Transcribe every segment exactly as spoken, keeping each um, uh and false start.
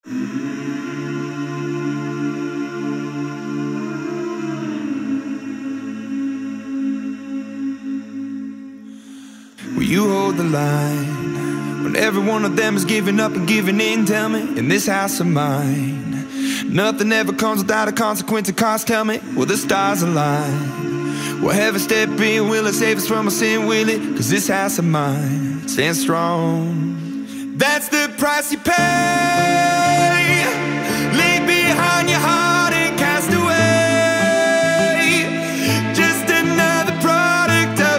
Will you hold the line when every one of them is giving up and giving in? Tell me, in this house of mine, nothing ever comes without a consequence of cost. Tell me, will the stars align? Will heaven step in? Will it save us from our sin? Will it? Cause this house of mine stands strong. That's the price you pay. Leave behind your heart and cast away. Just another product of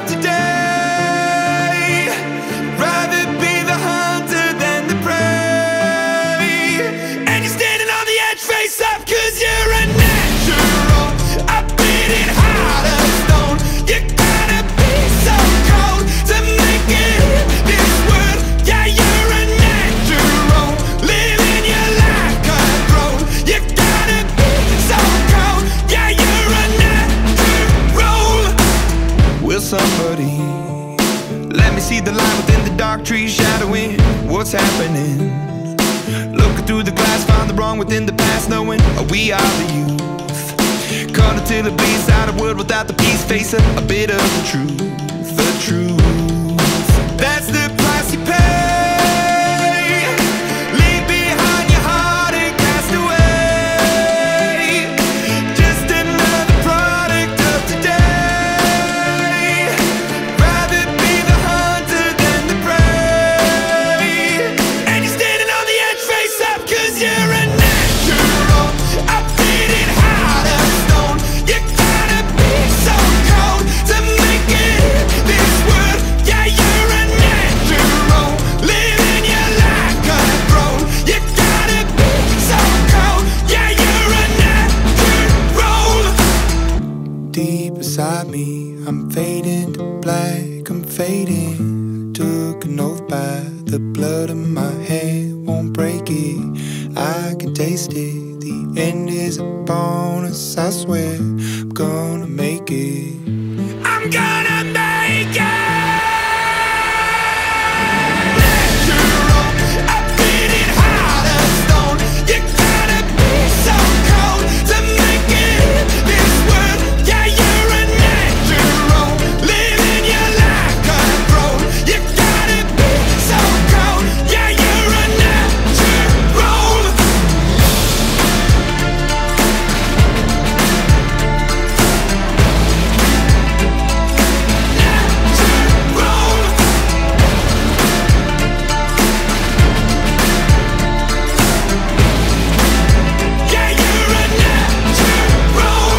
today. Rather be the hunter than the prey. And you're standing on the edge, face up, cause you're a natural. I beat it hard as stone. You gotta be so cold to make it in this world. Yeah, you're a natural, living your life cutthroat. You gotta be so cold. Yeah, you're a natural. Will somebody let me see the light within the dark trees shadowing what's happening? Looking through the glass, find the wrong within the past, knowing we are the youth. Caught until it bleeds out a world without the peace. Face a, a bit of the truth, the truth. That's the price you pay. Leave behind your heart and cast away. Just another product of today. Rather be the hunter than the prey. And you're standing on the edge, face up, cause you're a natural. I beat it hard as stone. You gotta be so cold to make it in this world. Yeah, you're a natural, living your life cutthroat. You gotta be so cold. Yeah, you're a natural. Deep inside me, I'm fading to black, I'm fading. Took an oath by the blood of my hand, won't break it. I can taste it. The end is a bonus, I swear. I'm gonna make it. I'm gonna make it. Natural, I beat it hard as stone. You gotta be so cold to make it in this world. Yeah, you're a natural, living your life cutthroat. You gotta be so cold. Yeah, you're a natural. Yeah, you're a natural.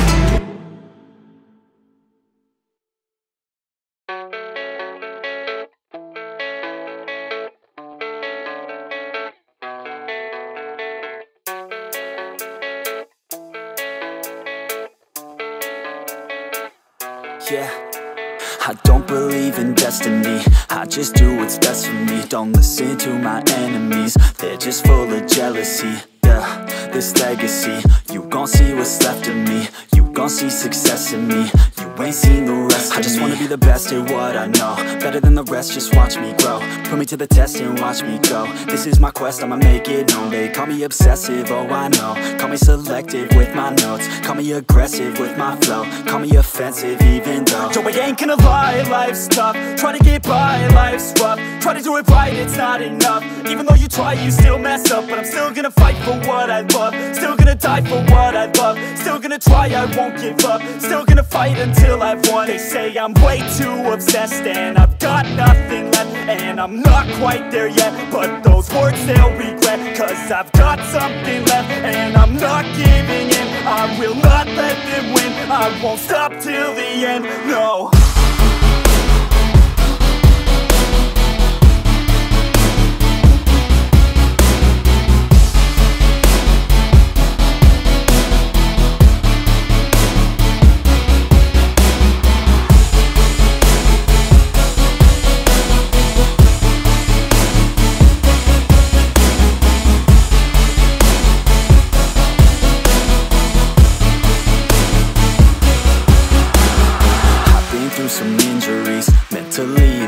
Yeah, I don't believe in destiny, I just do what's best for me. Don't listen to my enemies, they're just full of jealousy. Yeah, this legacy, you gon' see what's left of me. You gon' see success in me, you ain't seen the rest of me. I just wanna be the best at what I know, better than the rest, just watch me grow. Put me to the test and watch me go. This is my quest, I'ma make it known. They call me obsessive, oh I know. Call me selective with my notes, call me aggressive with my flow. Call me offensive even though Joe, I ain't gonna lie, life's tough. Try to get by, life's rough. Try to do it right, it's not enough. Even though you try, you still mess up. But I'm still gonna fight for what I love. Still gonna die for what I love. Still gonna try, I won't give up. Still gonna fight until I've won. They say I'm way too obsessed and I've got nothing left, and I'm not quite there yet, but those words they'll regret. Cause I've got something left and I'm not giving in. I will not let them win, I won't stop till the end, no.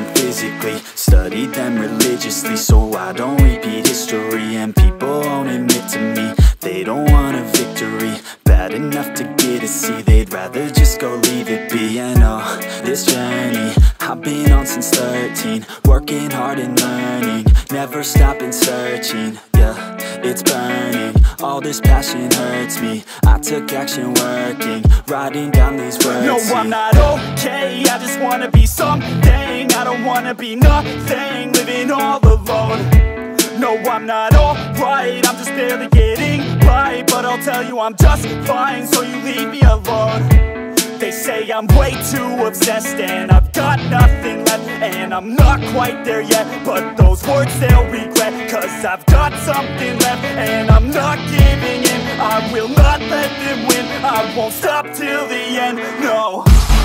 physically, studied them religiously, so I don't repeat history. And people won't admit to me they don't want a victory bad enough to get a C. They'd rather just go leave it be. And oh, this journey I've been on since thirteen, working hard and learning, never stopping searching. Yeah, it's burning, all this passion hurts me. I took action working, writing down these words. No, I'm not okay, I just wanna be something. I don't wanna be nothing, living all alone. No, I'm not alright, I'm just barely getting by. But I'll tell you I'm just fine, so you leave me alone. They say I'm way too obsessed and I've got nothing left, and I'm not quite there yet, but those words they'll regret, cause I've got something left and I'm not giving in. I will not let them win, I won't stop till the end, no.